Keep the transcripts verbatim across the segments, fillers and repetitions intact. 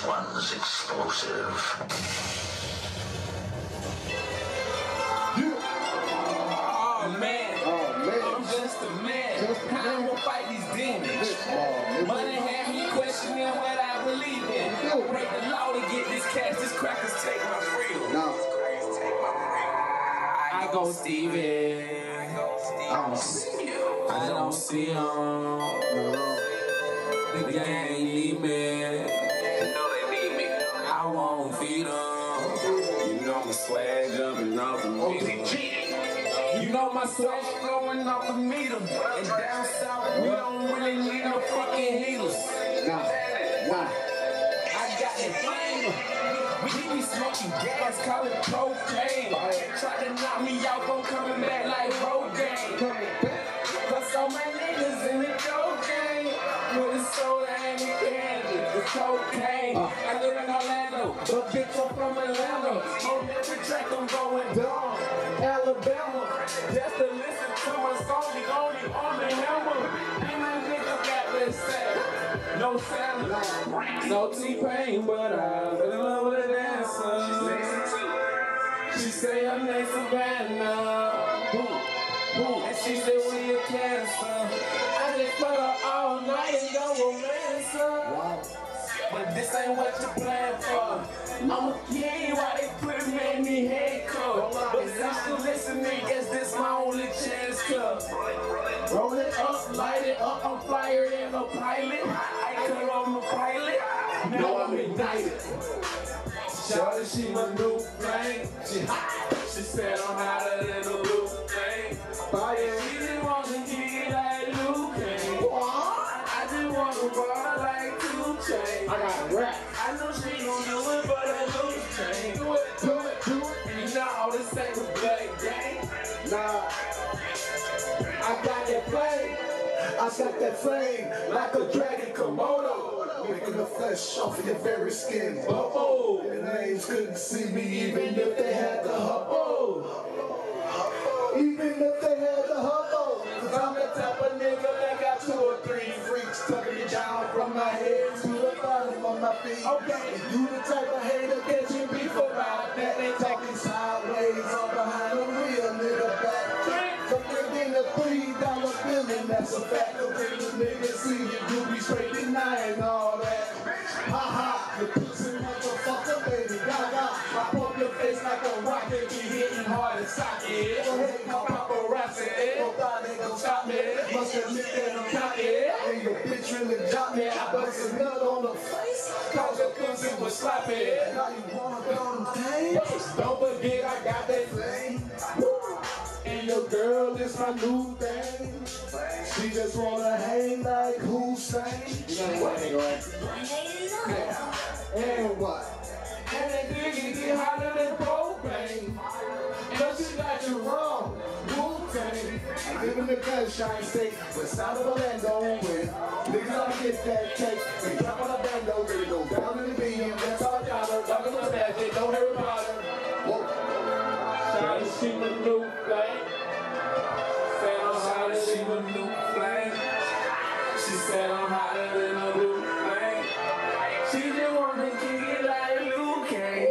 one's explosive. Oh man, Oh man, I'm just a man. Just a How man. I'm gonna fight these demons? Oh, Money had me questioning what I believe in. I break the law to get this cash. This crackers take my freedom. no, I go Steven. I don't see you. I don't see him. No. The gang need me. You know they need me. I won't feed them. You know my swag jumping off the meter. You know my swag flowing off the meter. And down south, we don't really need no fucking healers. Nah, nah. I got the flame. We be smoking gas, call it cocaine. Try to knock me out, I'm coming back like Rogaine. Coming back. Cause all my niggas in the cocaine. With the soda and the candy, the cocaine. Uh. I live in Orlando, but bitch I'm from Atlanta. On every track I'm going down, Alabama. Just to listen to my song, the only on the hammer. And my niggas got this sad. No salad, no T-Pain, but I fell in love with a dancer. She say her name's Savannah. Ooh, ooh. And she said we a cancer. I just put her all night and go romance her. Wow. But this ain't what you planned for. I'm a king, why they put me in the head coat? But since you listening, guess this my only chance to roll it up, light it up, I'm flyer than a pilot. I could I'm a pilot, now I'm ignited. Shawty, she my new flame. She hot, she said I'm hotter than a blue flame. Fire, she didn't want to get like Luke Kane. I just want to ball like two chains. I got rap. I know she gon' do it, but I lose chain. Do it, do it, do it. And you know all this ain't a blood game. Nah, I got that flame. I got that flame like a dragon Komodo. Making the flesh off of your very skin. Bubble. And names couldn't see me even if they had the hubble. Even if they had the hubble. Cause I'm the type of nigga that got two or three Freaks tucking me down from my head to the bottom of my feet. Okay. And you the type of hater catching beef about that. They talking sideways all behind a real nigga back. But within a three dollar bill, and that's a fact. The real nigga see you, you be straight denying all that. Ha ha, the pussy motherfucker, baby gaga. Pop up your face like a rocket, be hitting hard as socket. Go ahead, call paparazzi, eh? Nobody gon' stop me. Must admit that I'm cocky. And your bitch really got me. I bust a nut on the face, cause your pussy was sloppy. Now you wanna go on stage? Don't forget I got that Flame. and your girl is my new thing. She just wanna hang like Hussein. You know what, nigga, right? And what? And that nigga get hotter than propane. Cause she got you wrong, Wu-Tang. I live in the gunshine state, but south of Orlando with niggas ought to get that cake. They drop on a bando, they go down in the beam. That's all I got her. Walking on that shit, don't hear about her. Whoa. Shawty, she my new flame. Said I'm hotter than a new flame. She said I'm hotter than a blue flame. She just wanna kick it like Luke Kane.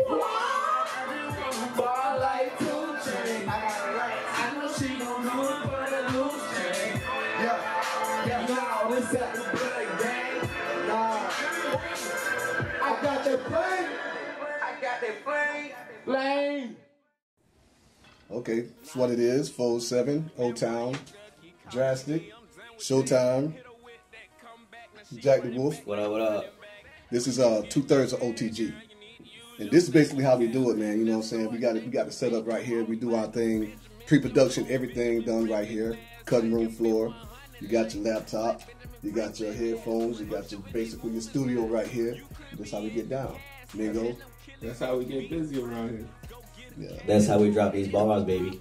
Ball like two chains. I know she gon' do it for the loose chain. Yeah, Yeah, now this at the blood game. nah. I got that flame. I got that flame. Flame. Okay, that's what it is. four seven, O-Town, Drastic, Showtime, Jack the Wolf. What up, what up? This is uh two thirds of O T G. And this is basically how we do it, man. You know what I'm saying? We got it we got it set up right here. We do our thing. Pre-production, everything done right here. Cutting room floor. You got your laptop, you got your headphones, you got your basically your studio right here. That's how we get down. Nigga. That's how we get busy around here. Yeah. That's how we drop these bars, baby.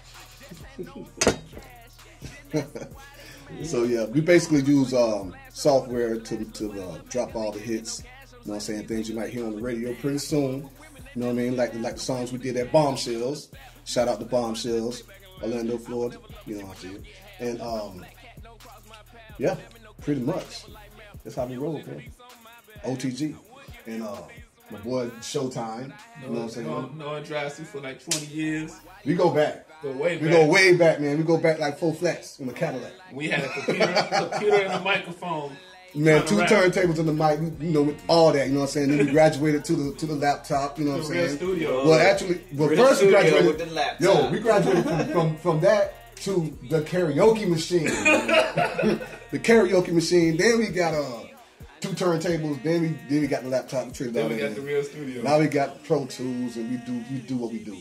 So yeah, we basically use um, software to to uh, drop all the hits. You know what I'm saying? Things you might hear on the radio pretty soon. You know what I mean? Like the, like the songs we did at Bombshells. Shout out to Bombshells, Orlando, Florida. You know what I'm saying? And um, yeah, pretty much. That's how we roll, man. O T G. and uh, my boy Showtime. You know what I'm saying? No, no one drives you for like twenty years. We go back. Go way back. We go way back, man. We go back like four flats in a Cadillac. We had a computer, computer and a microphone. Man, two turntables in the mic, you know, all that, you know what I'm saying? Then we graduated to the to the laptop, you know what I'm real saying? studio. Well, actually, well, Real first we studio graduated. with the laptop. Yo, we graduated from, from, from that to the karaoke machine. The karaoke machine. Then we got uh, two turntables. Then we then we got the laptop. And traded Then all we that got in. the real studio. Now we got Pro Tools, and we do we do what we do.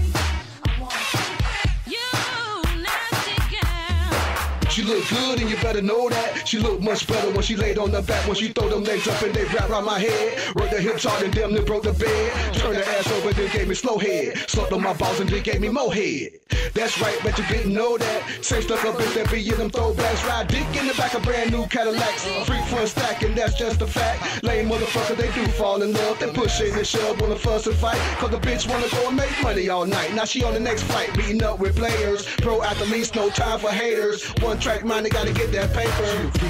She look good and you better know that. She look much better when she laid on the back. When she throw them legs up and they wrap around my head. Work the hips hard and damn near broke the bed. Turn her ass over then gave me slow head. Slept on my balls and then gave me more head. That's right, but you didn't know that. Same stuck up in that be in them throwbacks. Ride dick in the back of brand new Cadillacs. Freak fun stack and that's just a fact. Lame motherfucker, they do fall in love. They push in and shove, wanna fuss and fight. Cause the bitch wanna go and make money all night. Now she on the next flight, beating up with players. Pro athletes, no time for haters. One track mind, they gotta get that paper.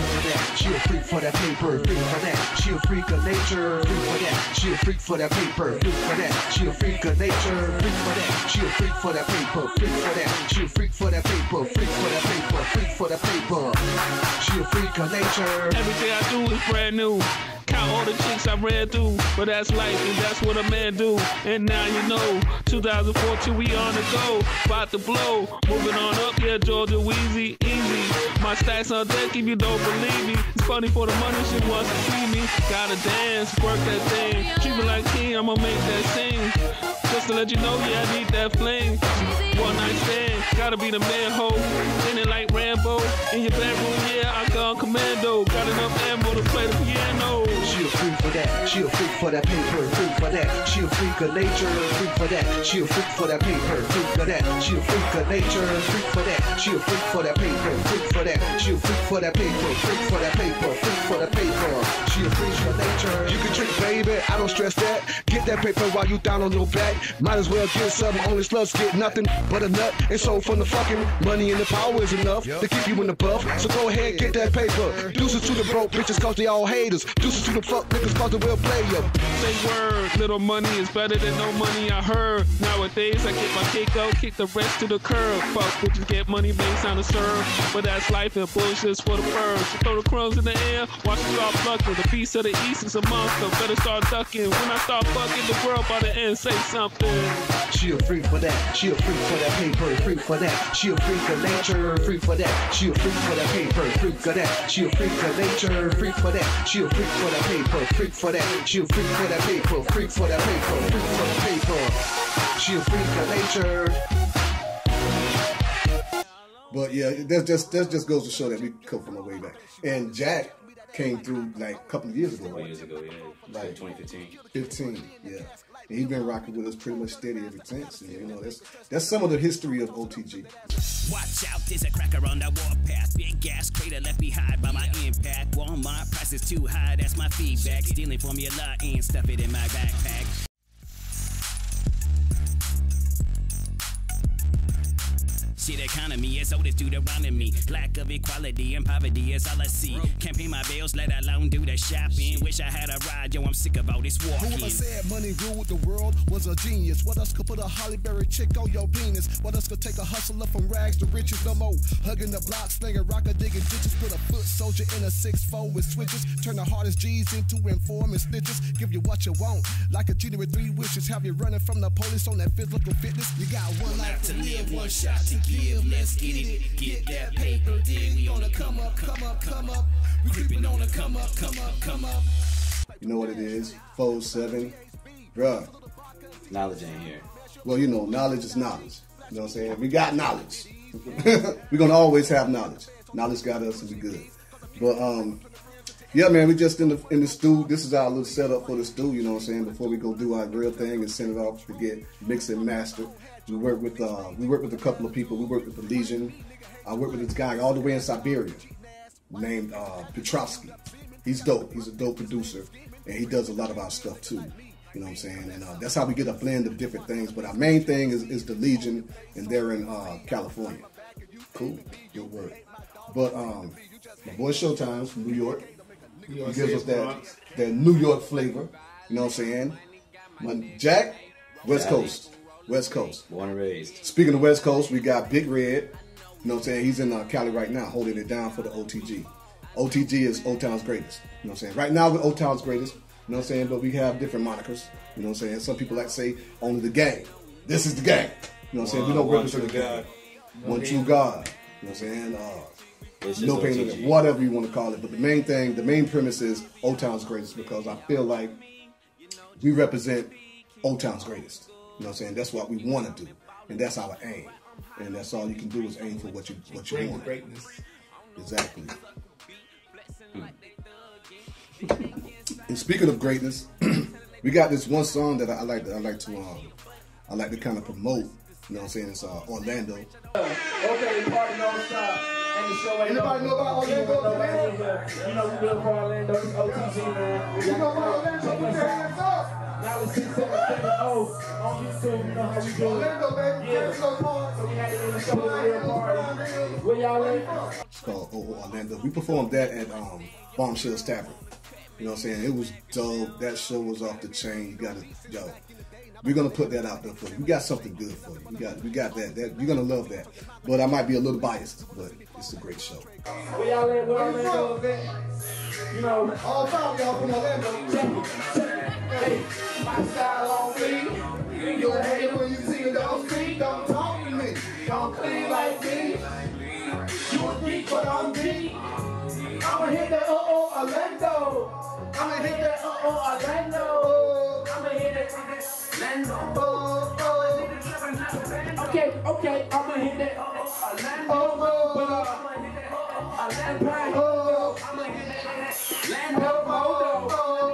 She a freak for that. She a freak for that paper. Freak for that. She a freak of nature. Freak for that. She a freak for that paper. Freak for that. She a freak of nature. Freak for that. She a freak for that paper. Freak for that. She a freak for that paper. Freak for that paper. Freak for that paper. She a freak of nature. Everything I do is brand new. Count all the chicks I ran through, but that's life and that's what a man do. And now you know, two thousand fourteen we on the go, about to blow. Moving on up, yeah, Georgia Weezy, easy. My stacks on deck if you don't believe me. It's funny for the money, she wants to see me. Gotta dance, work that thing. Treat me like king, I'ma make that sing. Just to let you know, yeah, I need that fling. One night stand, gotta be the man ho. In it like Rambo, in your bedroom, yeah, I gone commando. Got enough ammo to play the piano. She a freak for that. She a freak for that paper. Freak for that. She a freak of nature. Freak for that. She a freak for that paper. Freak for that. She a freak of nature. Freak for that. She a freak for that paper. Freak for that. She a freak for that paper. Freak for that paper. Freak for that paper. She a freak for nature. You can drink, baby. I don't stress that. Get that paper while you down on your back. Might as well get something. Only sluts get nothing but a nut. And so from the fucking money and the power is enough to keep you in the buff. So go ahead, get that paper. Deuces to the broke bitches cause they all haters. Deuces to the fuck niggas cause they will play ya. Say word, little money is better than no money, I heard. Nowadays I get my cake out, kick the rest to the curb. Fuck bitches get money based on the serve. But that's life and bullshit's for the birds. So throw the crumbs in the air, watch it start plucking. The piece of the east is a monster, better start ducking. When I start fucking, the world by the end say something. She a freak for that. She a freak for that paper. Freak for that. She a freak of nature. Freak for that. She a freak for that paper. Freak for that. She a freak of nature. Freak for that. She a freak for that paper. Freak for that. She a freak for that paper. Freak for that paper. Freak for that paper. She a freak of nature. But yeah, that just that just goes to show that we come from a way back. And Jack came through like a couple of years ago. Four years ago, yeah. Like twenty fifteen. fifteen, yeah. And he's been rocking with us pretty much steady ever since. And, you know, that's that's some of the history of O T G. Watch out, there's a cracker on the warpath. Big gas crater left behind by my impact. Walmart price is too high, that's my feedback. Stealing formula and stuff it in my backpack. Shit economy is oldest Deuteronomy. Lack of equality and poverty is all I see. Can't pay my bills, let alone do the shopping. Wish I had a ride, yo, I'm sick of all this walking. Whoever said money ruled the world was a genius. What else could put a Holly Berry chick on your penis? What else could take a hustler from rags to riches no more? Hugging the block, slinging rocker, digging ditches. Put a foot soldier in a six four with switches. Turn the hardest G's into informing snitches. Give you what you want, like a genie with three wishes. Have you running from the police on that physical fitness? You got one life to live, one shot to give. Let's get it, get that paper. Dig, we on the come up, come up, come up. We creeping on the come up, come up, come up. You know what it is? four seven. Bruh. Knowledge ain't here. Well, you know, knowledge is knowledge. You know what I'm saying? We got knowledge. We're going to always have knowledge. Knowledge got us to be good. But, um, yeah, man, we just in the in the stew. This is our little setup for the stew, you know what I'm saying? Before we go do our real thing and send it off to get mixed and mastered. We work with uh, we work with a couple of people. We work with the Legion. I work with this guy all the way in Siberia named uh, Petrovsky. He's dope. He's a dope producer, and he does a lot of our stuff too. You know what I'm saying? And uh, that's how we get a blend of different things. But our main thing is, is the Legion, and they're in uh, California. Cool. Good work. But um, my boy Showtime's from New York. He gives us that, that New York flavor. You know what I'm saying? My Jack, West Valley. Coast. West Coast. Born and raised. Speaking of West Coast, we got Big Red. You know what I'm saying? He's in uh, Cali right now, holding it down for the O T G. O T G is Old Town's greatest. You know what I'm saying? Right now, we're Old Town's greatest. You know what I'm saying? But we have different monikers. You know what I'm saying? Some people like to say, only the gang. This is the gang. You know what I'm saying? We don't One represent the true gang. God. One true God. You know what I'm saying? Uh, It's just no pain, O T no G. gain, whatever you want to call it. But the main thing, the main premise is Old Town's greatest because I feel like we represent Old Town's greatest. You know what I'm saying? That's what we want to do. And that's our aim. And that's all you can do is aim for what you what you Bring the want. greatness. Exactly. And speaking of greatness, we got this one song that I, I like. To, I like to. Um, I like to kind of promote. You know what I'm saying? It's uh, Orlando. Okay, the party don't stop. And the show ain't Anybody know about Orlando? You know we live for Orlando. It's O T G, man. You know about Orlando? Put your hands up. Now it's six seven seven oh on YouTube. You know how we do it. Orlando, baby. Yeah. Let's go party. So we had it in the show, a real party. Where y'all at? It's called O Orlando. We performed that at um, Bombshells Tavern. You know what I'm saying? It was dope. That show was off the chain. You gotta, yo. We're gonna put that out there for you. We got something good for you. We got, we got that. That you're gonna love that. But I might be a little biased, but it's a great show. Where y'all at? Where Orlando at? You know, All five of y'all from Orlando. check it, check it. Hey, my style on me. You don't hate it when you see it, don't speak, don't talk to me. Don't clean like me. You a geek, but I'm deep. I'ma hit that uh oh Orlando. I'ma hit that uh oh Orlando. I'ma hit that Orlando. Oh, oh, Okay, okay, I'ma hit that uh oh Orlando. But uh, I'ma hit that uh oh Orlando. oh, I'ma hit that Orlando.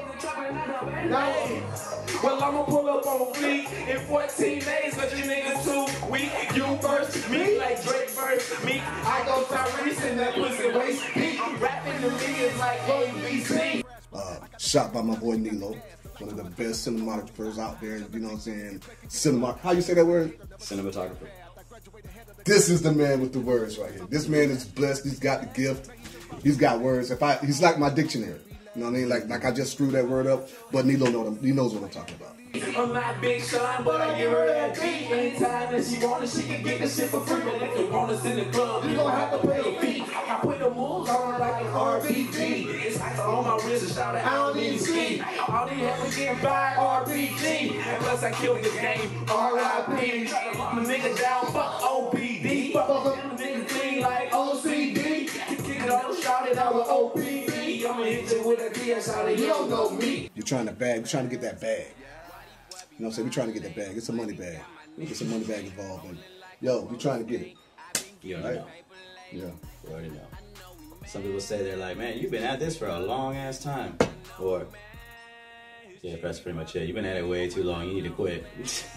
Hey. Well, I'ma pull up on fleek in fourteen days, but you niggas too weak. You first, me like Drake first, me. I go Tyrese in that pussy waist. Me rapping the niggas like A B C. Uh, shot by my boy Nilo, one of the best cinematographers out there. You know what I'm saying? Cinema. How you say that word? Cinematographer. This is the man with the words right here. This man is blessed. He's got the gift. He's got words. If I, he's like my dictionary. You know what I mean? Like, like I just screwed that word up, but Nilo know them, he knows what I'm talking about. I'm not Big Sean, but I give her that beat. Anytime that she want it, she can get the shit for free. But if you want us in the club, you gon' have to pay a fee. I put the moves on her like an R B G. It's like on my wrist and shout out, I don't need to ski. All these help me get by R B G. And plus I killed this game, R I P. The nigga down, fuck O P D. Fuck them niggas clean like O C D. Kick it on, shout it out with O P D. I'ma hit you with a D S out of you don't know me. You're trying to bag, you're trying to get that bag. You know what I'm saying? We're trying to get that bag. It's a money bag. It's a money bag involved. And, yo, we're trying to get it. You already know. Yeah. You already know. Some people say they're like, man, you've been at this for a long ass time. Or, yeah, that's pretty much it. You've been at it way too long. You need to quit.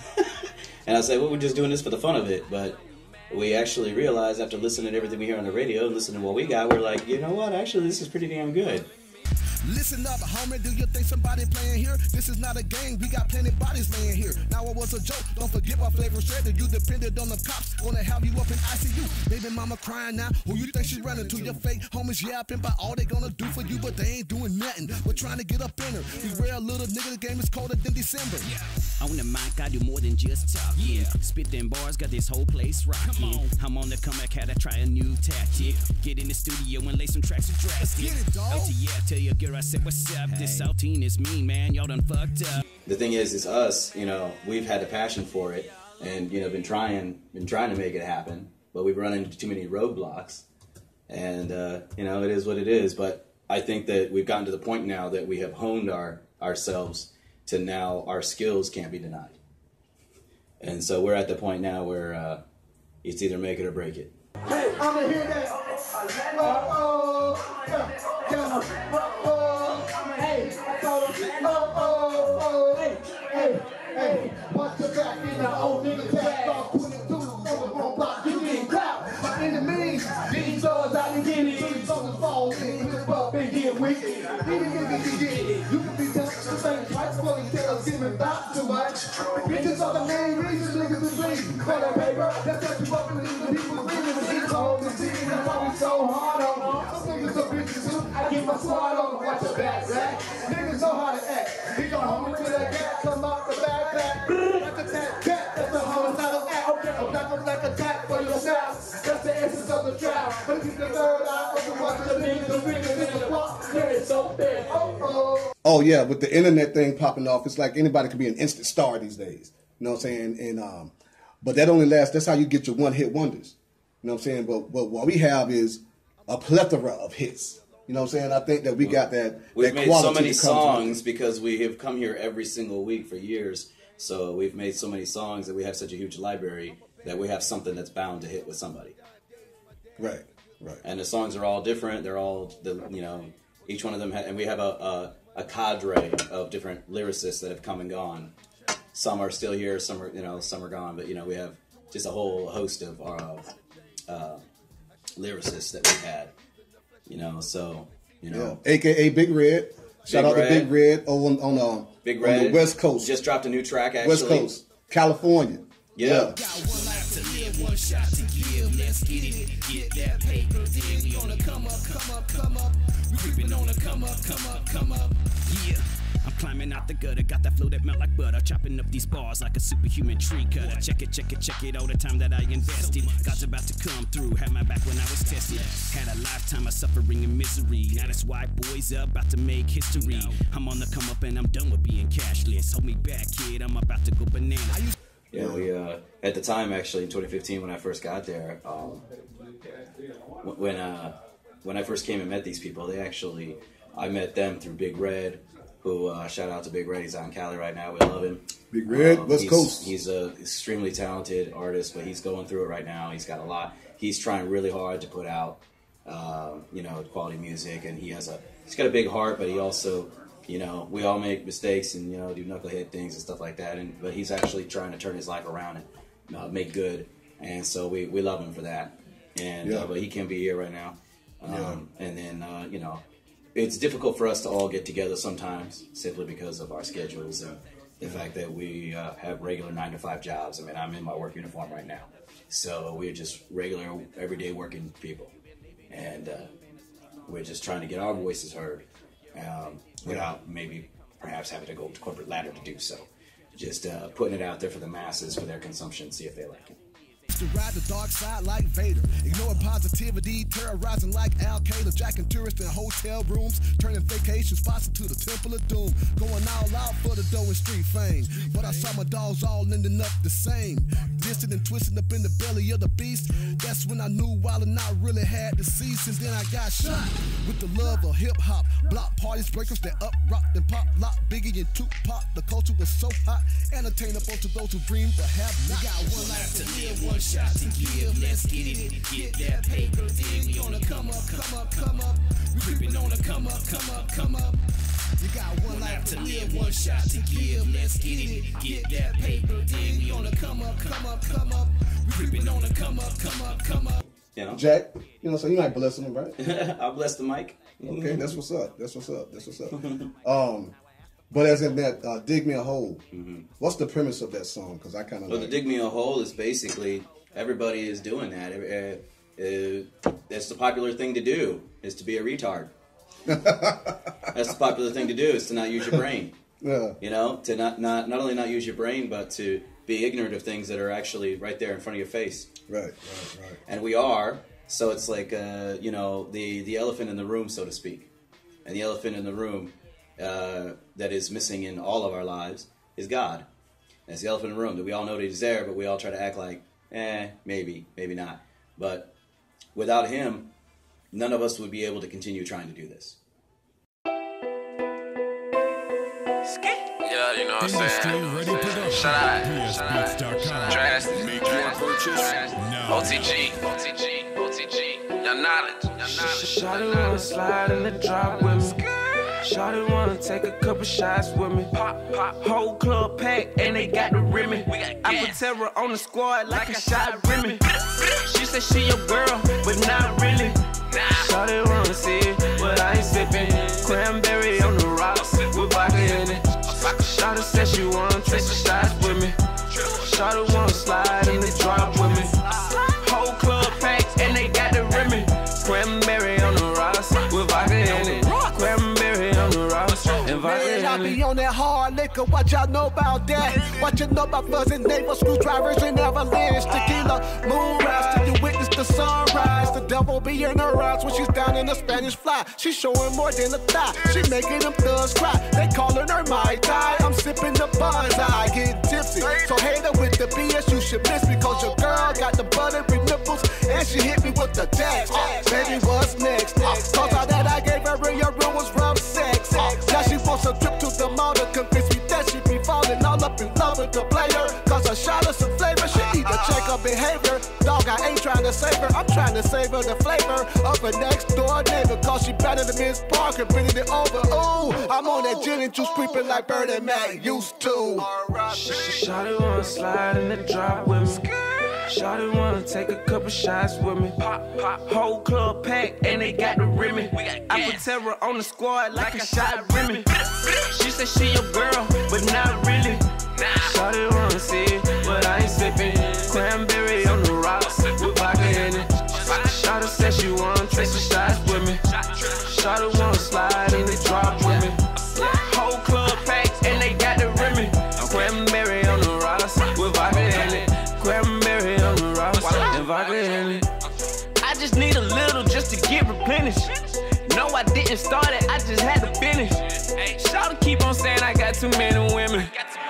And I say, well, we're just doing this for the fun of it. But we actually realized after listening to everything we hear on the radio and listening to what we got, we're like, you know what? Actually, this is pretty damn good. Listen up, homie, do you think somebody playing here? This is not a game, we got plenty bodies laying here. Now it was a joke, don't forget my flavor said that you depended on the cops, gonna have you up in I C U. Baby mama crying now, who you think she running to? Your fake homies yapping about all they gonna do for you, but they ain't doing nothing. We're trying to get up in her. Beware, little nigga, the game is colder than December. On the mic, I do more than just talk. Yeah, spit them bars, got this whole place rocking. I'm on the comeback, had to try a new tactic. Get in the studio and lay some tracks with drastic. Get it, dog. O T, yeah, tell your girl I said what's up. Hey. This Saltine is mean, man. Y'all done fucked up. The thing is, is us, you know, we've had the passion for it and, you know, been trying, been trying to make it happen, but we've run into too many roadblocks and, uh, you know, it is what it is. But I think that we've gotten to the point now that we have honed our, ourselves to now our skills can't be denied. And so we're at the point now where, uh, it's either make it or break it. hey, I'ma hear that. Oh, oh, yeah, yeah, oh, oh, hey, oh, oh, oh, hey, hey, hey, watch your back in the old nigga tag, start putting it through on the wrong block, you getting clapped. My enemies, these doors out and get it, these doors fall in, hip up and get weak. You can be just the same twice, but you tell us giving back too much. Bitches are the main reason niggas is bleeding. For that paper, that's what you up and leave the people reading. When he's cold and seeing and why we so hard on them. Some niggas are bitches too. I get my squad on them, watch your back, right? Niggas know how to act. He got home bunch of niggas niggas in the block, they're so bad. Oh, oh. Oh yeah, with the internet thing popping off, it's like anybody can be an instant star these days. You know what I'm saying? And um, but that only lasts. That's how you get your one hit wonders. You know what I'm saying? But but what we have is a plethora of hits. You know what I'm saying? I think that we got that. We've that made quality so many to come songs to because we have come here every single week for years. So we've made so many songs that we have such a huge library that we have something that's bound to hit with somebody. Right, right. And the songs are all different. They're all, the you know, each one of them, ha- and we have a, a, a cadre of different lyricists that have come and gone. Some are still here, some are, you know, some are gone. But, you know, we have just a whole host of uh, uh, lyricists that we've had. You know, so, you know. Yeah. A K A Big Red. Shout Big out Red. to Big Red over on, on, uh, Big on Red. the West Coast. Just dropped a new track, actually. West Coast. California. Yeah. yeah. Got one life to live, one shot to give. Let's get it, get that paper. Then we on the come up, come up, come up. We creeping on the come up, come up, come up. Yeah. I'm climbing out the gutter, got that flow that melt like butter, chopping up these bars like a superhuman tree cutter. Check it, check it, check it, all the time that I invested. God's about to come through, had my back when I was tested. Had a lifetime of suffering and misery. Now that's why boys are about to make history. I'm on the come up and I'm done with being cashless. Hold me back, kid, I'm about to go banana. Yeah, we, uh, at the time, actually, in twenty fifteen, when I first got there, um, when, uh, when I first came and met these people, they actually, I met them through Big Red, who, uh, shout out to Big Red, he's out in Cali right now, we love him. Big Red, um, West he's, Coast. He's a extremely talented artist, but he's going through it right now, he's got a lot, he's trying really hard to put out, uh, you know, quality music, and he has a, he's got a big heart, but he also, you know, we all make mistakes and, you know, do knucklehead things and stuff like that, and but he's actually trying to turn his life around and uh, make good, and so we, we love him for that, and Yeah. uh, but he can't be here right now, um, Yeah. and then, uh, you know, it's difficult for us to all get together sometimes simply because of our schedules and the fact that we uh, have regular nine to five jobs. I mean, I'm in my work uniform right now. So we're just regular, everyday working people. And uh, we're just trying to get our voices heard um, without maybe perhaps having to go to corporate ladder to do so. Just uh, putting it out there for the masses for their consumption, see if they like it. To ride the dark side like Vader, ignoring positivity, terrorizing like Al Qaeda, jacking tourists in hotel rooms, turning vacation spots into the temple of doom, going all out for the dough and street fame. But I saw my dogs all ending up the same, distant and twisting up in the belly of the beast. That's when I knew Wild and I really had to cease, and then I got shot with the love of hip hop, block parties, breakers that up, rock and pop, lock, Biggie and Tupac. The culture was so hot, entertainable to those who dream but have not. We got one life to live, one shot to give, let's get it, get that paper, then we on the come up, come up, come up, we creeping on the come up, come up, come up. You got one life to live, one shot to give, let's get it, get that paper, then we on the come up, come up, come up, we creeping on the come up, come up, come up. You know? Jack, you know, so you might bless him, right? I'll bless the mic. Okay, that's what's up. That's what's up. That's what's up. Um, but as in that, uh, Dig Me a Hole, mm-hmm. What's the premise of that song? Because I kind of Well, like... the Dig Me a Hole is basically, everybody is doing that. Uh, uh, that's the popular thing to do, is to be a retard. That's the popular thing to do, is to not use your brain. Yeah. You know, to not, not, not only not use your brain, but to be ignorant of things that are actually right there in front of your face. Right, right, right. And we are, so it's like, uh, you know, the, the elephant in the room, so to speak. And the elephant in the room uh, that is missing in all of our lives is God. And it's the elephant in the room that we all know that he's there, but we all try to act like, eh, maybe, maybe not. But without him, none of us would be able to continue trying to do this. Yeah, you know what I'm saying? Shout out. Shout out. Drastic. Drastic. O T G. O T G. O T G. Your knowledge. Your knowledge. Shawty wanna slide in the drop with me. Shawty wanna take a couple shots with me. Pop, pop. Whole club packed and they got the Remy. I put terror on the squad like I shot Remy. She said she your girl, but not really. Shawty wanna see it, but I ain't sipping. Cranberry on the rocks with vodka in it. Shawty said she wanna take some shots with me. Shawty wanna slide in the drop with me. Whole club packed and they got the Remy. Cranberry on the rocks with vodka in it. Cranberry on the rocks and vodka in it. I be on that hard liquor. motherfucker, what y'all know about that? What you know about fuzzy navel, screwdrivers and avalanche, tequila, moonrise, till you witness the sunrise. The devil be in her eyes when she's down in the Spanish fly. She's showing more than a thigh, she making them thugs cry. They calling her my die, I'm sipping the buzz, I get tipsy. So hater with the B S, you should miss me, cause your girl got the buttery nipples, and she hit me with the dash. Baby, what's next? Cause all that I gave her in your room was rough sex. Now she wants a trip to the mall to convince me that she be falling all up in love with the player. Cause a shot of some flavor, she need to check her behavior. Dog, I ain't trying to save her, I'm trying to save her the flavor of her next door neighbor. Cause she better than Miss Parker, bringing it over. Ooh, I'm on that gin and juice, creeping like Bird and Mac used to. Shawty wanna slide in the drop with me. Shawty wanna take a couple shots with me. Pop, pop, whole club packed and they got the rimmy. I put terror on the squad like a shot rimmy. She said she your girl, but not really. Shawty wanna see it, but I ain't sipping. Cranberry on the rocks with vodka in it. Shawty said she wanna take some shots with me. Shawty wanna slide in the drop with me. Whole club packed and they got the rimmy. Cranberry on the rocks with vodka in it. Cranberry on the rocks and vodka in it. I just need a little just to get replenished. No, I didn't start it, I just had to finish. Shawty keep on saying I got too many women.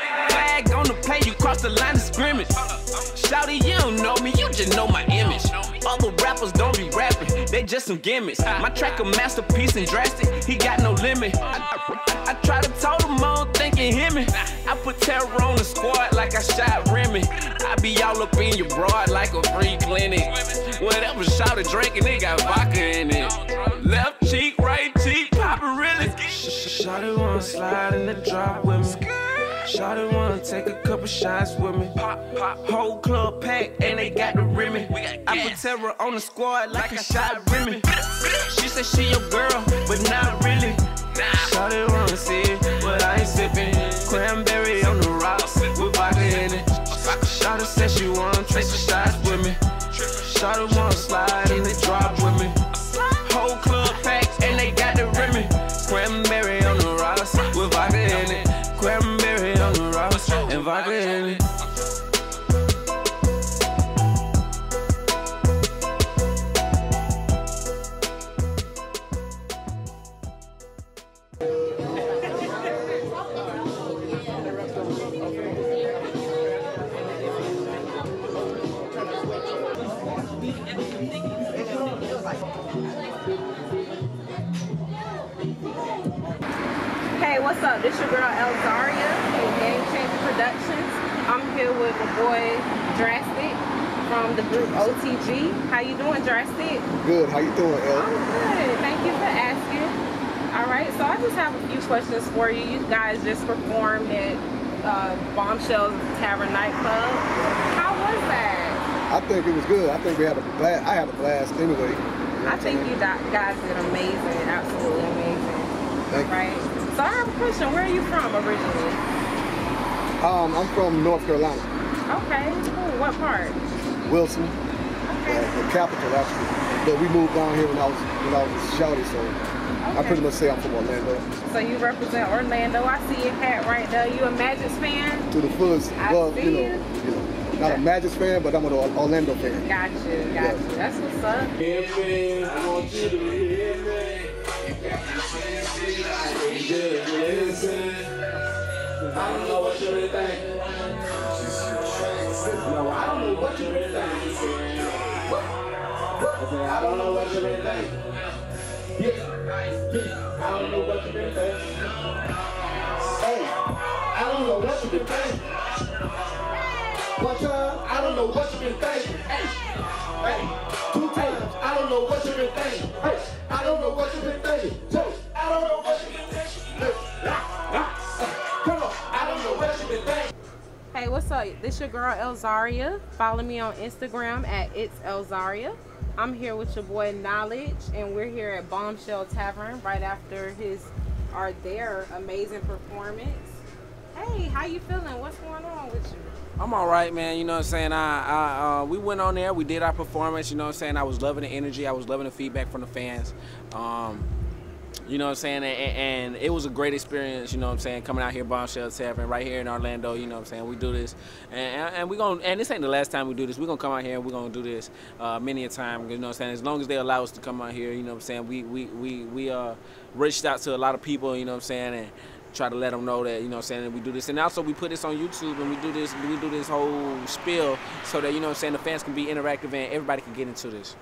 Flag on the play, you cross the line of scrimmage. Shawty, you don't know me, you just know my image. Other rappers don't be rapping, they just some gimmicks. My track a masterpiece and drastic, he got no limit. I, I, I try to told him I don't think he hear me. I put terror on the squad like I shot Remy. I be all up in your broad like a free clinic. Whatever Shawty drinking, they got vodka in it. Left cheek, right cheek, poppin' really. Shawty wanna slide in the drop with me. Shawty wanna take a couple shots with me. Pop, pop, whole club packed and they got the rimmy. I put terror on the squad like I shot Remy. She said she your girl, but not really. Shawty wanna see it, but I ain't sipping. Cranberry on the rocks with vodka in it. Shawty said she wanna take some shots with me. Shawty wanna slide in the drop with me. Whole club packed and they got the rimmy. Cranberry on the rocks with vodka in it. Cranberry on the rocks and vodka in it. Hey, what's up? This your girl Elzaria from Game Changer Productions. I'm here with my boy Drastic from the group O T G. How you doing, Drastic? Good. How you doing, El? I'm good. Thank you for asking. All right, so I just have a few questions for you. You guys just performed at uh, Bombshell Tavern nightclub. How was that? I think it was good. I think we had a blast. I had a blast anyway. I think you guys did amazing. Absolutely amazing. Thank you. Right. So I have a question. Where are you from originally? Um, I'm from North Carolina. Okay, cool. What part? Wilson. Okay. Uh, the capital, actually. But we moved down here when I was when I was shouty, so okay. I pretty much say I'm from Orlando. So you represent Orlando. I see your hat right there. You a Magic fan? To the fullest. I well, see you know, you. you know, not a Magic fan, but I'm an Orlando fan. Got you, got yeah. you. That's what's up. Hear me, I want you to hear me. Just listen. I don't know what you really think. No, I don't know what you really think. I don't know what you really think. Yeah, yeah, I don't know what you really think. Hey, I don't know what you been thinking. One time, I don't know what you been thinking. Hey, hey, two times, I don't know what you been thinking. Hey, I don't know what you been thinking. Two, I don't know what you been thinking. Come on, I don't know what you been thinking. Hey, what's up? This your girl Elzaria. Follow me on Instagram at It's Elzaria. I'm here with your boy Knowledge, and we're here at Bombshell Tavern right after his or their amazing performance. Hey, how you feeling? What's going on with you? I'm all right, man. You know what I'm saying? I, I, uh, we went on there. We did our performance. You know what I'm saying? I was loving the energy. I was loving the feedback from the fans. Um, You know what I'm saying? And, and it was a great experience, you know what I'm saying, coming out here, Bombshell Tavern, right here in Orlando, you know what I'm saying? We do this. And, and we gonna, and this ain't the last time we do this. We're going to come out here and we're going to do this uh, many a time, you know what I'm saying? As long as they allow us to come out here, you know what I'm saying? We, we, we, we uh, reached out to a lot of people, you know what I'm saying, and try to let them know that, you know what I'm saying, that we do this. And also we put this on YouTube and we do this, we do this whole spiel so that, you know what I'm saying, the fans can be interactive and everybody can get into this.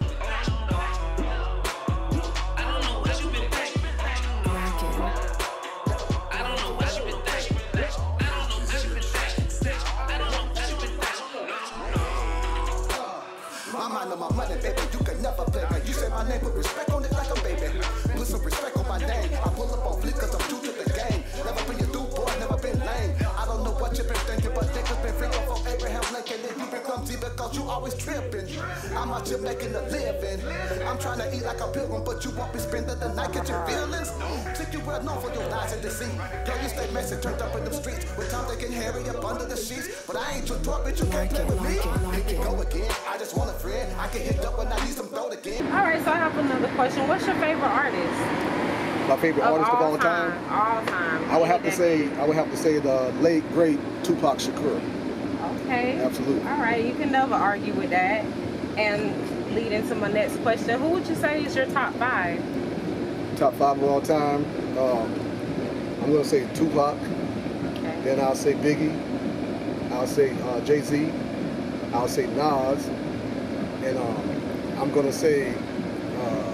My money, baby, you can never play me. You say my name, put respect on it like a baby. Put some respect on my name. I pull up on fleek cause I'm true to the game. Never been your dude, boy, never been lame. I don't know what you've been thinking, but niggas been freaking from Abraham Lincoln. And you been clumsy because you always tripping. I'm out here making a living. I'm trying to eat like a pilgrim, but you won't be spending the night get your feelings. Think you well known for your lies and deceit. Girl, you stay messy, turned up in the streets. With time they can harry up under the sheets. But I ain't your dog, bitch, you can't play with me. You can go again, I just want a friend. I can hit up when I need some throat again. All right, so I have another question. What's your favorite artist? My favorite of artist all of all time? time? All time. I would have to say, I would have to say the late great Tupac Shakur. Okay. Absolutely. All right, you can never argue with that. And lead into my next question. Who would you say is your top five? Top five of all time. Um, I'm gonna say Tupac. Okay. Then I'll say Biggie. I'll say uh, Jay-Z. I'll say Nas. And um, I'm gonna say, uh,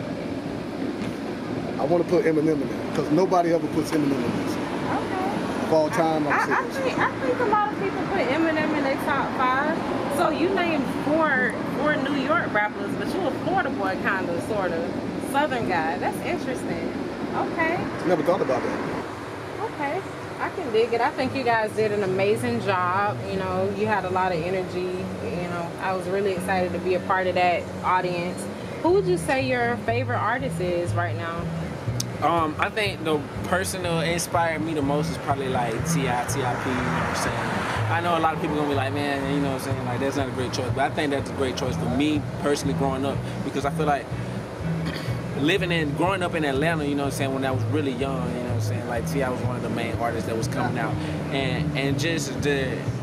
I want to put Eminem in there because nobody ever puts Eminem in this. Okay. Of all time, I'm I, I, I think, I think a lot of people put Eminem in their top five. So you named four four New York rappers, but you a Florida boy, kind of, sort of, Southern guy. That's interesting. Okay. Never thought about that. Okay. I can dig it. I think you guys did an amazing job. You know, you had a lot of energy. You know, I was really excited to be a part of that audience. Who would you say your favorite artist is right now? Um, I think the person who inspired me the most is probably like T I, T I P, you know what I'm saying? I know a lot of people are gonna be like, man, you know what I'm saying, like that's not a great choice, but I think that's a great choice for me personally growing up, because I feel like living in, growing up in Atlanta, you know what I'm saying, when I was really young, you know what I'm saying, like T I was one of the main artists that was coming out, and and just the,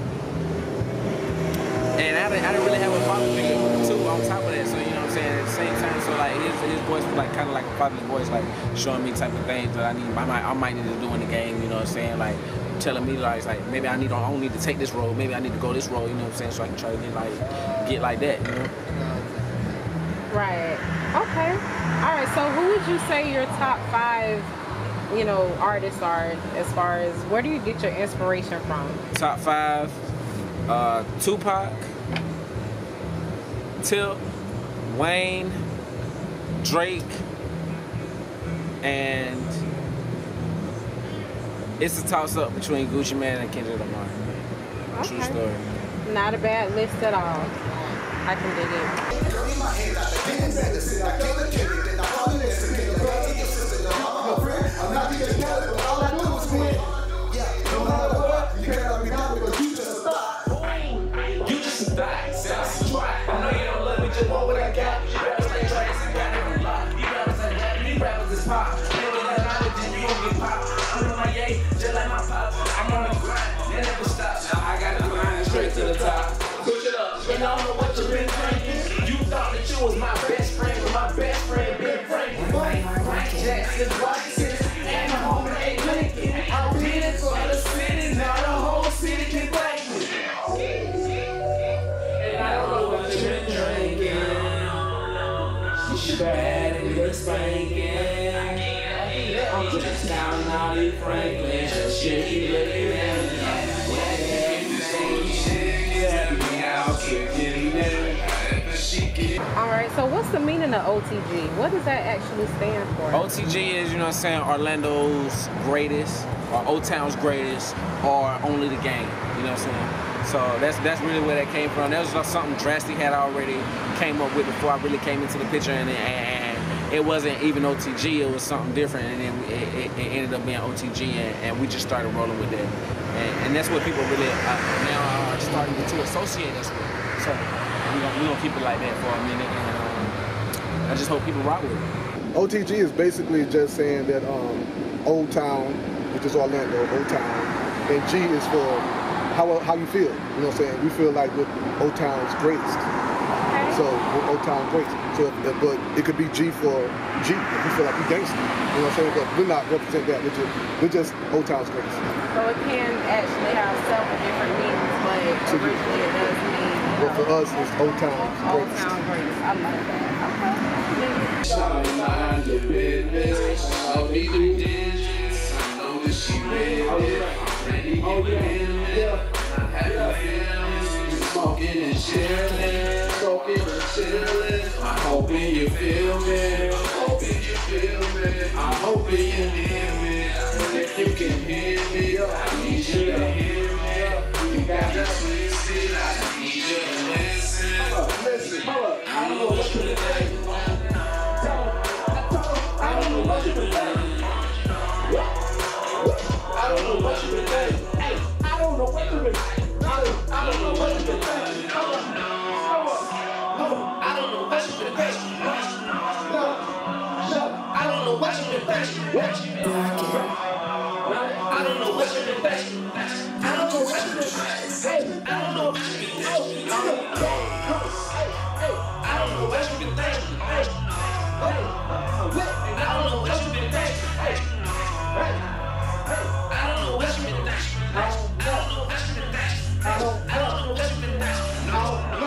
and I didn't, I didn't really have a father figure too on top of that, so you know what I'm saying, at the same time, so like his, his voice was like kind of like a fatherly voice, like showing me type of things that I need, I might, I might need to do in the game, you know what I'm saying, like telling me like, like maybe I need, I don't need to take this road, maybe I need to go this road, you know what I'm saying, so I can try to get like, get like that, you know? Right, okay. All right, so who would you say your top five, you know, artists are as far as, where do you get your inspiration from? Top five, uh, Tupac, Tip, Wayne, Drake, and it's a toss-up between Gucci Mane and Kendrick Lamar. Okay. True story. Not a bad list at all. I can dig it. You just a thot, sounds dry. I know you don't love me, just want what I got. Rappers like Trace and got it a lot. These rappers ain't that, these rappers is pop. They don't have knowledge and you don't get pop. I'm on my yay, just like my pop. I'm on the grind, they never stop. I got the grind straight to the top. Push it up, and I don't know what you've been thinking. You thought that you was my best friend, but my best friend Ben Franklin. Frank Jackson, Washington, and the home of Abe Lincoln. I did it for the city, now the whole city can thank me. And I don't know what you've been drinking. She's bad and you're spanking. I'm just counting all these Franklin. Shit, he looking at me. Alright, so what's the meaning of O T G? What does that actually stand for? O T G is, you know what I'm saying, Orlando's greatest, or O-Town's greatest, or only the game, you know what I'm saying? So that's that's really where that came from. That was just something Drastic had already came up with before I really came into the picture, and, and it wasn't even O T G, it was something different, and then it, it, it ended up being O T G, and, and we just started rolling with that. And, and that's what people really uh, now are starting to associate us with. So we're gonna, we gonna keep it like that for a minute, and um, I just hope people rock with it. O T G is basically just saying that um, Old Town, which is Orlando, Old Town, and G is for how how you feel. You know what I'm saying? We feel like with Old Town's greatest. Okay. So with Old Town greatest. So, if, but it could be G for G if you feel like you gangster. You know what I'm saying? But we're not representing that. We're just, we're just Old Town's greatest. So it can actually have several different meanings, but originally it does mean. But for us, it's Old Town's greatest. Old Town greatest. I like that. Okay. Shawty mind your business. I'll be the digits. I know that she ready. I'm ready to get it. I have feelings. Smoking and chilling. Smoking and chilling. I'm hoping you feel me. I'm hoping you feel me. I'm hoping you hear me. If you can hear me, I need you to hear me. You got that twisted. I need you to listen. Hold up, listen, hold up. I don't know what you're saying. I don't know what you been thinking. I don't know what you been thinking. Hey, I don't know what you been thinking. I don't know what you been thinking. Hold on. Hold on. I don't know what you been thinking. No. No. I don't know what you been thinking. I don't know what you been thinking. I don't know what you been thinking. Hey, I don't know what you been thinking. I don't know what you been thinking. Hey, hey. I don't know what you been thinking. Hey, hey, hey. I don't know what you been thinking. I don't know what you been thinking. I don't, I don't know what you been thinking. No, no.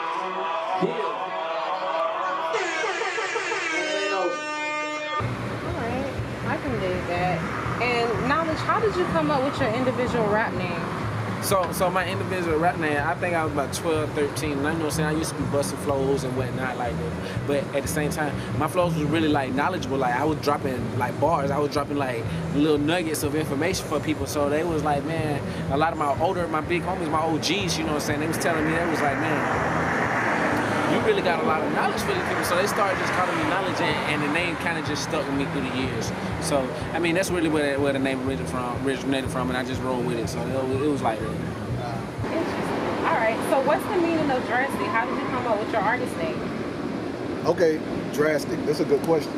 Alright, I can dig that. And Knowledge, how did you come up with your individual rap name? So, so my individual rap name, I think I was about twelve, thirteen, and I know what I'm saying, I used to be busting flows and whatnot like that, but at the same time, my flows was really like knowledgeable, like I was dropping like bars, I was dropping like little nuggets of information for people, so they was like, man, a lot of my older, my big homies, my O Gs, you know what I'm saying, they was telling me, they was like, man, you really got a lot of knowledge for these people, so they started just calling me Knowledge, and, and the name kind of just stuck with me through the years. So, I mean, that's really where, where the name originated from, originated from, and I just rolled with it, so it, it was like that. Interesting. All right, so what's the meaning of Drastic? How did you come up with your artist name? Okay, Drastic, that's a good question.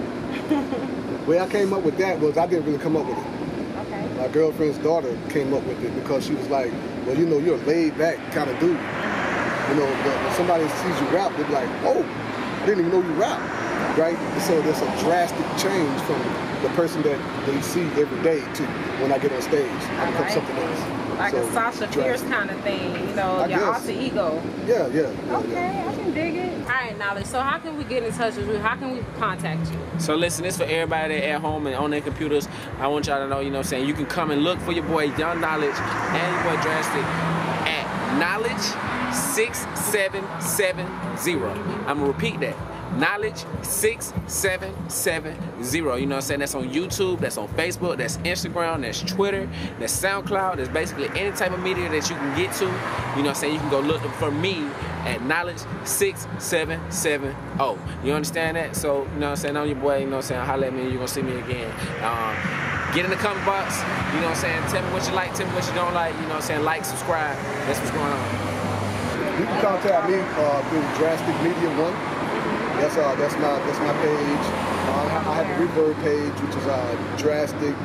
The way I came up with that was I didn't really come up with it. Okay. My girlfriend's daughter came up with it because she was like, well, you know, you're a laid back kind of dude. You know, but when somebody sees you rap, they're like, oh, I didn't even know you rap, right? So there's a drastic change from the person that they see every day to when I get on stage. I become like something else. Like so, a Sasha Fierce kind of thing, you know, I your guess. alter ego. Yeah, yeah. yeah okay, yeah. I can dig it. All right, Knowledge, so how can we get in touch with you? How can we contact you? So listen, this for everybody at home and on their computers. I want y'all to know, you know what I'm saying, you can come and look for your boy Young Knowledge and your boy Drastic at Knowledge six seven seven zero. I'm gonna repeat that. Knowledge six seven seven zero. You know what I'm saying? That's on YouTube, that's on Facebook, that's Instagram, that's Twitter, that's SoundCloud, that's basically any type of media that you can get to. You know what I'm saying? You can go look for me at Knowledge six seven seven zero. You understand that? So, you know what I'm saying? I'm your boy, you know what I'm saying? Holla at me, you're gonna see me again. Um, get in the comment box, you know what I'm saying? Tell me what you like, tell me what you don't like, you know what I'm saying? Like, subscribe, that's what's going on. You can contact me uh, through Drastic Media One. That's uh, that's my that's my page. Uh, I have a Reverb page, which is uh, Drastic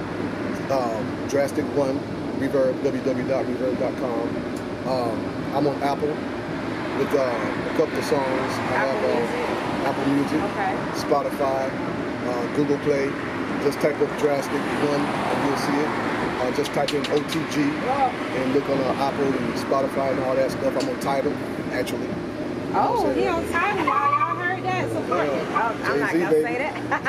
um, Drastic One Reverb w w w dot reverb dot com. Um, I'm on Apple with uh, a couple of songs. I Apple have uh, Music. Apple Music, Okay. Spotify, uh, Google Play. Just type up Drastic One and you'll see it. Uh, just type in O T G and look on uh, Apple and Spotify and all that stuff. I'm on Tidal, actually. You know Oh, he on Tidal, y'all. Y'all heard that? Support Yeah. it. Oh, I'm not Jay-Z, gonna baby. say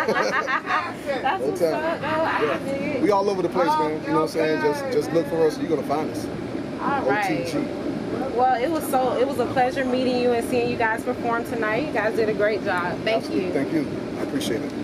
that. That's what's tell up, though. I Yeah. can dig it. We all over the place, Oh, man. You know what I'm saying? Just just look for us. You're gonna find us. All right. O T G. Well, it was so it was a pleasure meeting you and seeing you guys perform tonight. You guys did a great job. Thank Absolutely. you. Thank you. I appreciate it.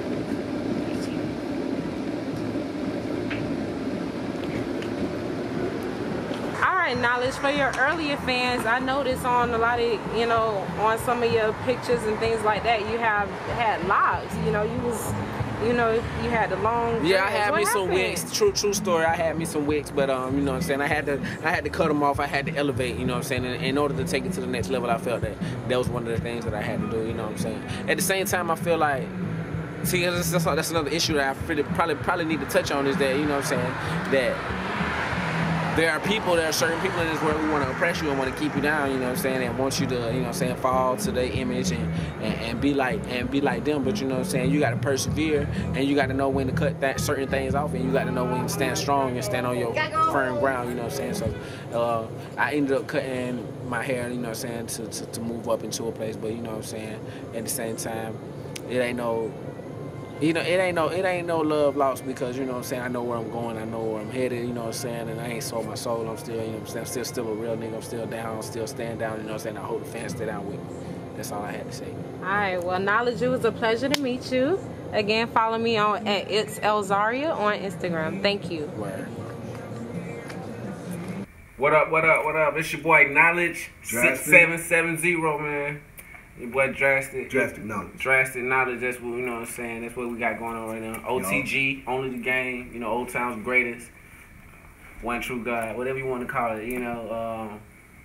All right, Knowledge, for your earlier fans, I noticed on a lot of, you know, on some of your pictures and things like that, you have had locks. You know, you was, you know, you had the long. Yeah, I dreads. had What me some happened? wigs. True, true story. I had me some wigs, but um, you know what I'm saying. I had to, I had to cut them off. I had to elevate. You know what I'm saying. In, in order to take it to the next level, I felt that that was one of the things that I had to do. You know what I'm saying. At the same time, I feel like see, that's, that's, that's another issue that I really probably probably need to touch on is that, you know what I'm saying, that there are people, there are certain people in this world who want to oppress you and want to keep you down, you know what I'm saying, and want you to, you know what I'm saying, fall to their image and, and, and be like and be like them. But you know what I'm saying, you got to persevere and you got to know when to cut that certain things off, and you got to know when to stand strong and stand on your firm ground, you know what I'm saying. So uh, I ended up cutting my hair, you know what I'm saying, to, to, to move up into a place, but you know what I'm saying, at the same time, it ain't no, you know, it ain't no, it ain't no love lost, because you know what I'm saying, I know where I'm going, I know where I'm headed, you know what I'm saying, and I ain't sold my soul. I'm still, you know what I'm saying, I'm still, still a real nigga. I'm still down, I'm still staying down, you know what I'm saying. I hope the fans stay down with me. That's all I had to say. All right, well, Knowledge, it was a pleasure to meet you. Again, follow me on at It's Elzaria on Instagram. Thank you. Word. What up, what up, what up? It's your boy Knowledge, six seven seven zero, man. Your boy Drastic. Drastic Knowledge. Drastic Knowledge, that's what, you know what I'm saying, that's what we got going on right now. O T G, Yo. Only the Game, you know, Old Town's greatest. One True God, whatever you want to call it, you know. Um,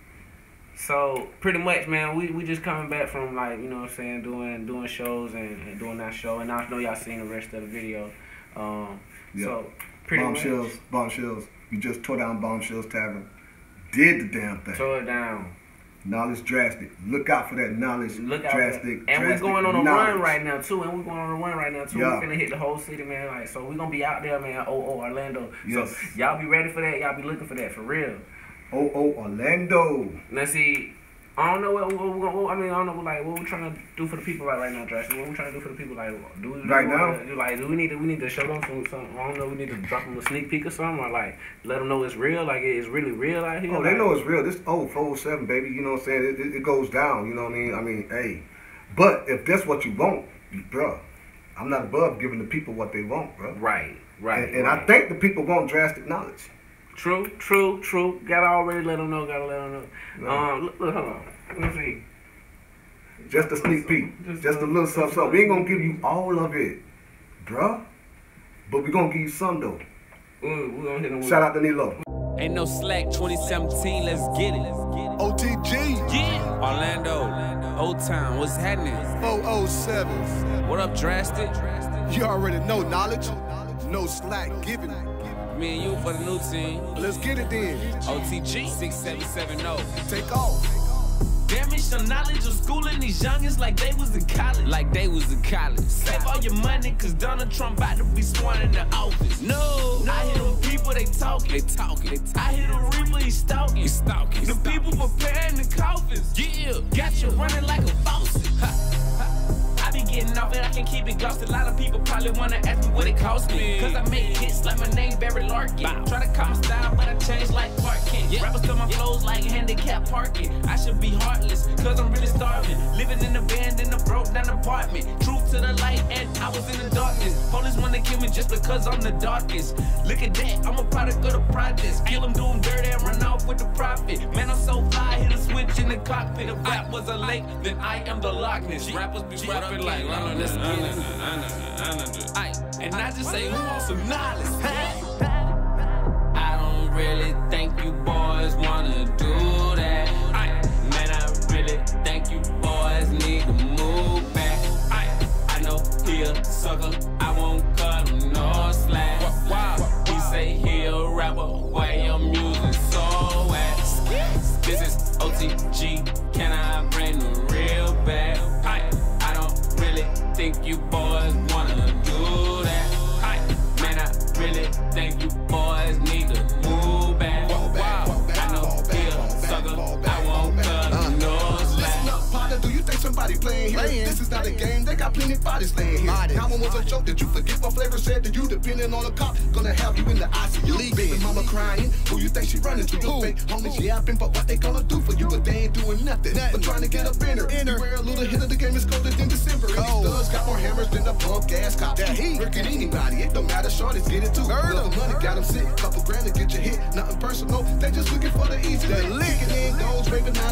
so, pretty much, man, we, we just coming back from, like, you know what I'm saying, doing doing shows and, and doing that show. And I know y'all seen the rest of the video. Um, yep. So, pretty Bombshells, much. Bombshells. You just tore down Bombshells Tavern. Did the damn thing. Tore it down. Knowledge Drastic. Look out for that Knowledge Look out Drastic. And we're going on a knowledge. run right now too. And we're going on a run right now too. Yeah. We're gonna hit the whole city, man. Like, so we're gonna be out there, man. Oh, oh, Orlando. Yes. So y'all be ready for that. Y'all be looking for that for real. Oh, oh, Orlando. Now see, I don't know what, what we're gonna. I mean, I don't know like what we're trying to do for the people right, right now, Drastic. What we're trying to do for the people, like, do we right do now? Wanna, do, like, do we need to we need to show them some, some? I don't know. We need to drop them a sneak peek or something, or like let them know it's real. Like it's really real out here. Oh, like, they know it's real. This oh four oh seven, baby. You know what I'm saying? It, it, it goes down. You know what I mean? I mean, hey. But if that's what you want, bro, I'm not above giving the people what they want, bro. Right, right. And, and right. I think the people want Drastic Knowledge. True, true, true. Gotta already let them know. Gotta let them know. No. Um, look, look, hold on. Let me see. Just a sneak peek. Just, just a little something, something. We ain't gonna give you all of it, bruh. But we gonna give you some though. Ooh, we gonna hit them. Shout out to Nilo. Ain't no slack, twenty seventeen, let's get it. O T G. Yeah. Orlando, Old Town, what's happening? four oh seven. What up, Drastic? You already know Knowledge. No slack given. Me and you for the new team. Let's get it then. O T G, six seven seven oh. Take off. Damn, it's your knowledge of schooling these youngins like they was in college. Like they was in college. Save all your money, cause Donald Trump about to be sworn in the office. No, no. I hear them people, they talking. They talking. They talking. I hear the Reaper, he stalking. He stalking. The people preparing the coffins. Yeah, got you running like a faucet. Ha. I be getting off it, I can keep it glossed. A lot of people probably wanna ask me what it cost me. Cause I make hits like my name Barry Larkin. Bow. Try to call my style, but I changed like Clark Kent. Yeah. Rappers tell my flows like handicap parking. I should be heartless, cause I'm really starving. Living in a band in a broke down apartment. Truth to the light, and I was in the darkness. Police wanna kill me just because I'm the darkest. Look at that, I'm a product of the projects. Kill them, do them dirty, and run off with the profit. Man, I'm so fly, hit a switch in the cockpit. If rap was a lake, then I am the Loch Ness. Rappers be rapping like, I know this is Aye, and I just say, who wants some knowledge? I don't really think you boys wanna do that. Aye, man, I really think you boys need to move back. Aye, I know he a sucker, I won't cut him no slack. Wow, he say he a rapper, where your music so at? This is O T G, can I bring the real back? Aye, I don't really think you boys wanna do that. Aye, man, I really think you boys need to move back. Wow, I know he a sucker, I won't cut him no slack. Listen up, partner, do you think somebody playing here? This is not a game, they got plenty bodies laying here. Now one was a joke, did you forget what Flavor said to you? Depending on the cop, gonna have you in the I C U. Baby mama crying, who you think she running to? Your fake homies yapping, but what they gonna do for you? But they ain't doing nothing, but trying to get up in her. Beware, a little hit of the game is colder than December. And these thugs got more hammers than the punk ass cop. That heat, freaking anybody, it don't matter, shorties get it too. Love the money, got them sick, couple grand to get your hit. Nothing personal, they just looking for the easy. They licking in goals, raving nines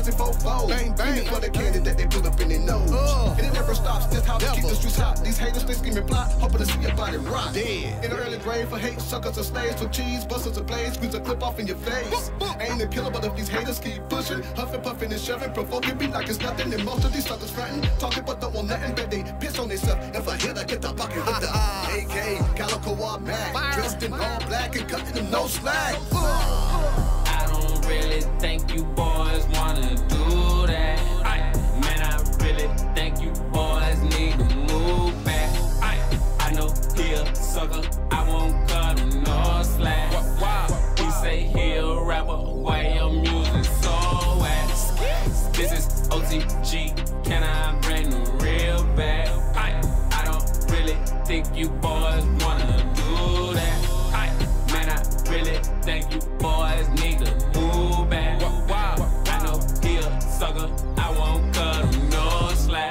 busting four fold. Bang, bang, for the candy that they put up in their nose. Uh, and it never stops, that's how they keep the streets hot. These haters, they screaming plot, hoping to see your body rock. Dead. In the early grave for hate, suckers are slaves for cheese, busters are blades, squeeze a clip off in your face. Ain't a killer, but if these haters keep pushing, huffing, puffing, and shoving, provoking me like it's nothing, and most of these suckers frontin', talking but don't want nothing, but they piss on themselves. If I hit, I get the bucket with the A K, Calico or Mac, dressed in all black and cutting them no slack. I don't really think you boys wanna do that. Man, I really think you boys need to move back. I know he a sucker, I won't cut him no slack. He say he a rapper, why your music so ass? This is O T G, can I bring the real back? I, I don't really think you boys wanna do that. I, man, I really think you boys need to move back. I know he a sucker, I won't cut him no slack.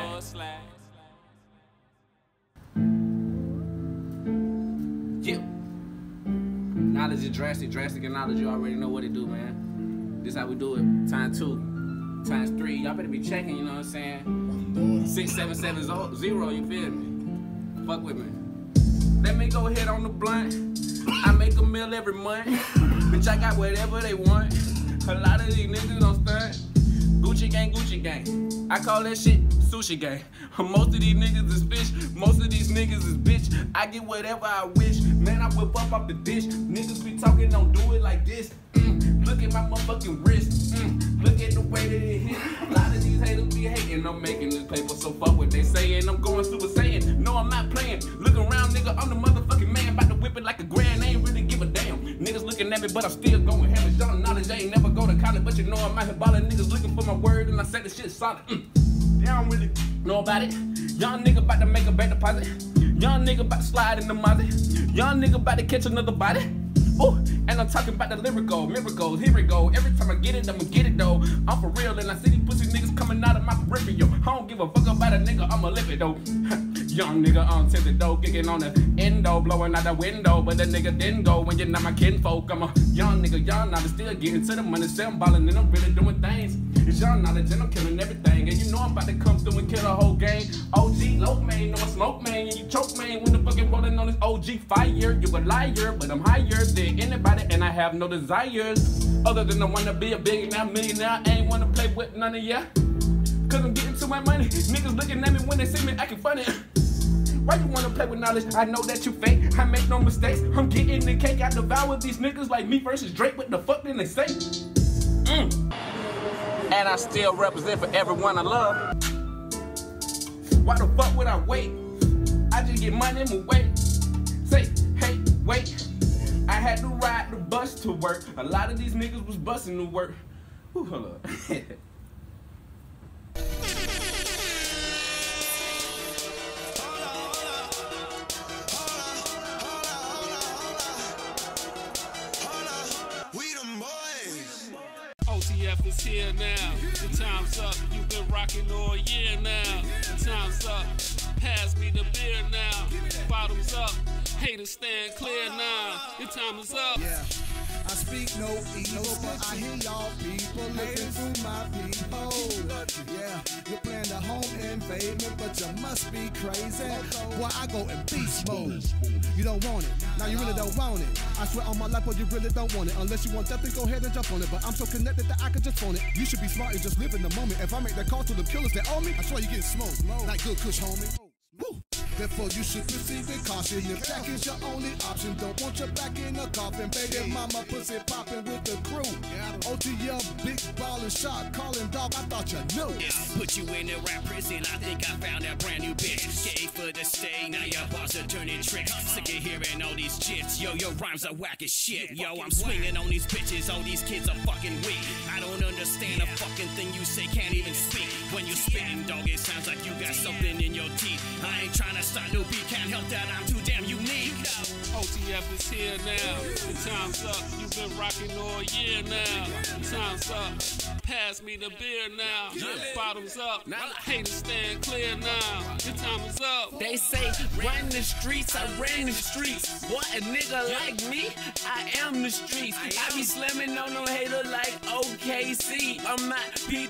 Yeah. Knowledge is drastic, drastic and knowledge, you already know what it do, man. This how we do it. Times two, times three. Y'all better be checking, you know what I'm saying? Six, seven, seven, zero, you feel me? Fuck with me. Let me go ahead on the blunt. I make a meal every month. Bitch, I got whatever they want. A lot of these niggas don't stunt. Gucci gang, Gucci gang. I call that shit sushi gang. Most of these niggas is fish. Most of these niggas is bitch. I get whatever I wish. Man, I whip up off the dish. Niggas be talking, don't do it like this. Mm. Look at my motherfucking wrist. Mm. Look at the way that it hit. A lot of these haters be hating. I'm making this paper, so fuck what they saying. I'm going Super Saiyan. No, I'm not playing. Look around, nigga. I'm the motherfucking man. About to whip it like a grand. I ain't really give a damn. Niggas looking at me, but I'm still going ham. It's y'all knowledge. I ain't never go to college, but you know I'm out here ballin'. Niggas looking for my word, and I say the shit solid. Mm. They don't really know about it. Young nigga about to make a bank deposit. Young nigga about to slide in the mozzie. Young nigga about to catch another body. Ooh, and I'm talking about the lyrical, miracles, here we go. Every time I get it, I'ma get it though. I'm for real, and I see these pussy niggas coming out of my peripheral. I don't give a fuck about a nigga, I'ma live it though. Young nigga on tinted though, kicking on the endo, blowing out the window, but the nigga didn't go when you're not my kinfolk. I'm a young nigga, young knowledge, still getting to the money, still I'm ballin', and I'm really doing things. It's young knowledge, and I'm killing everything, and you know I'm about to come through and kill the whole gang. O G, low man, no I smoke man, and you choke man when the fucking rolling on this O G fire. You a liar, but I'm higher than anybody, and I have no desires other than I wanna be a billionaire, millionaire. I ain't wanna play with none of ya, cause I'm getting to my money. Niggas looking at me when they see me acting funny. Why you wanna play with knowledge? I know that you fake, I make no mistakes. I'm getting the cake, I devour these niggas like me versus Drake. What the fuck did they say? Mm. And I still represent for everyone I love. Why the fuck would I wait? I just get money and move wait. Say, hey, wait. I had to ride the bus to work. A lot of these niggas was busting to work. Ooh, hold up. O T F is here now. The time's up. You've been rocking all year now. The time's up. Pass me the beer now. Bottoms up. Haters stand clear now. Your time is up. Yeah. I speak no evil, but I hear y'all people looking through my peephole. Yeah, you're playing the home invasion, but you must be crazy. Boy, I go in beast mode. You don't want it. Now you really don't want it. I swear on my life, boy, you really don't want it. Unless you want that, then go ahead and jump on it. But I'm so connected that I can just phone it. You should be smart and just live in the moment. If I make that call to the killers that owe me, I swear you get smoked. Like good kush, homie. Woo. Therefore, you should proceed with caution. If that is your only option, don't want your back in a coffin. Baby mama pussy popping with the crew. O T L, big ballin' shot, calling dog, I thought you knew. Put you in a rap prison, I think I found a brand new bitch. Gay for the stay, now your boss are turning tricks. Sick of hearing all these jits, yo, your rhymes are whack as shit. Yo, I'm swinging on these bitches, all these kids are fucking weak. I don't understand a fucking thing you say, can't even speak. When you spitting, dog, it sounds like you got something in your teeth. I ain't trying to start no beat, can't help that I'm too damn unique. O T F is here now. The time's up. You've been rocking all year now. The time's up. Pass me the beer now. Bottoms up. Haters stand clear now. The time is up. They say run the streets, I ran the streets. What a nigga like me, I am the streets. I be slamming on no hater like O K C. I'm not P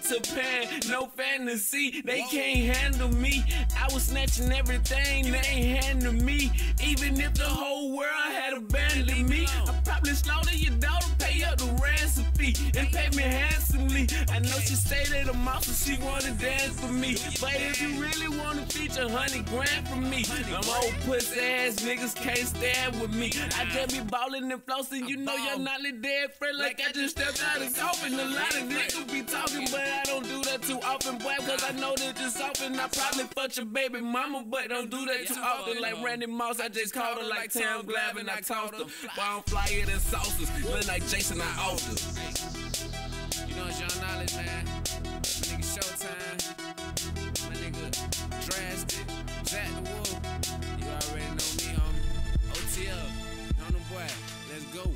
Peter Pan, no fantasy. They can't handle me. I was snatching everything, they ain't handle me. Even if the whole world had abandoned me, I'd probably slaughter your daughter, pay up the ransom fee, and pay me handsomely. I know she say that I'm awesome, she wanna dance for me. But if you really wanna feature a hundred grand from me, them old pussy ass niggas can't stand with me. I just be ballin' and flossing, you know you're not a dead friend. Like I just stepped out of coffin. A lot of niggas be talking, but I don't do that too often, boy, cause I know that just often. I probably fuck your baby mama, but don't do that too often. Like Randy Moss, I just called her like Tam Glavin, I tossed her. But I don't fly it in saucers, look like Jason, I altered. You know it's Young Knowledge, man. My nigga Showtime. My nigga Drastic. Jack the Wolf. You already know me, homie. O T L. On the boy. Let's go.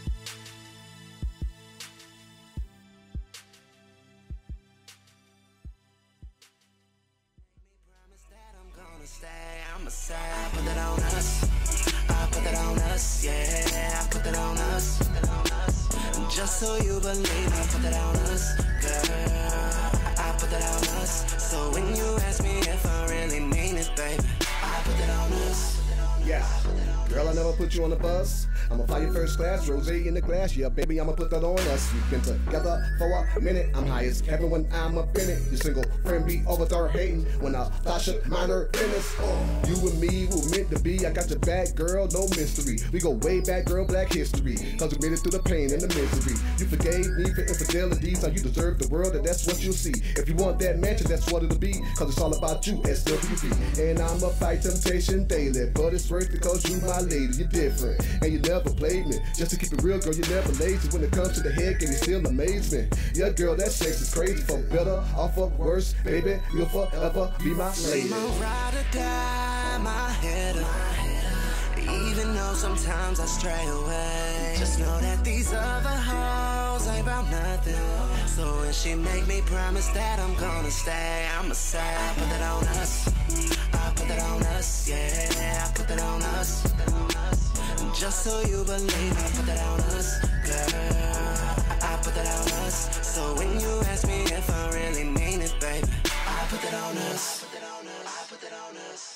I'ma say, I put that on us. I put that on us, yeah. I put that on us. Just so you believe, I put that on us, girl. I put that on us. So when you ask me if I really mean it, baby, I put that on us. Yeah, girl, I never put you on the bus. I'ma fly you first class, rosé in the glass. Yeah, baby, I'ma put that on us. We've been together for a minute. I'm high as heaven when I'm up in it. Your single friend be over there hating when I thought you mind her business. Oh, you and me were meant to be. I got your back, girl, no mystery. We go way back, girl, black history. Cause we made it through the pain and the misery. You forgave me for infidelities. How you deserve the world, and that's what you'll see. If you want that mansion, that's what it'll be. Cause it's all about you, S W B. And I'ma fight temptation daily. But it's worth it cause you my lady. You're different, and you never played me. Just to keep it real, girl, you're never lazy. When it comes to the head, can you still amaze me? Yeah, girl, that sex is crazy. For better or for worse, baby, you'll forever be my lady. I'm a ride or die, my head up. Even though sometimes I stray away, just know that these other hoes ain't about nothing. So when she make me promise that I'm gonna stay, I'ma say, I put that on us. I put that on us, yeah. I put that on us. Just so you believe, I put that on us, girl. I put that on us. So when you ask me if I really mean it, baby, I put that on us. I put that on us.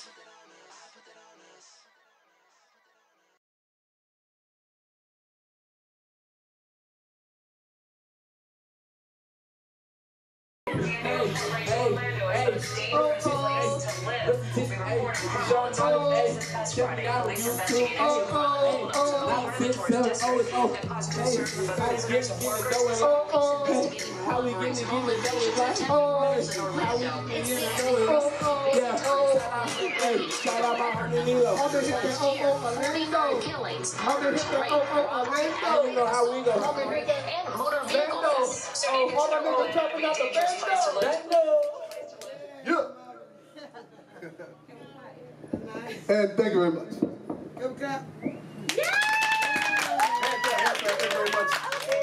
Hey, hey, hey, oh, oh, hey, Sean Tyler, hey, check me out on YouTube, oh, oh, oh, nine six seven, oh, oh, hey, how we getting to get it going, oh, oh, how we getting to get it going, like, oh, how we getting to get it going, oh, oh, yeah, oh, hey, shout out my homie Lilo, I'm gonna hit that, oh, oh, Orlando, I'm gonna hit that, oh, oh, Orlando, you know how we go, I'm gonna hit that, Orlando, oh, all my niggas jumping out the bando, bando, yeah. And thank you very much. Go clap. Yeah! Thank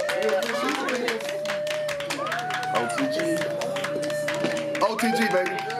you very much. O T G. O T G, baby.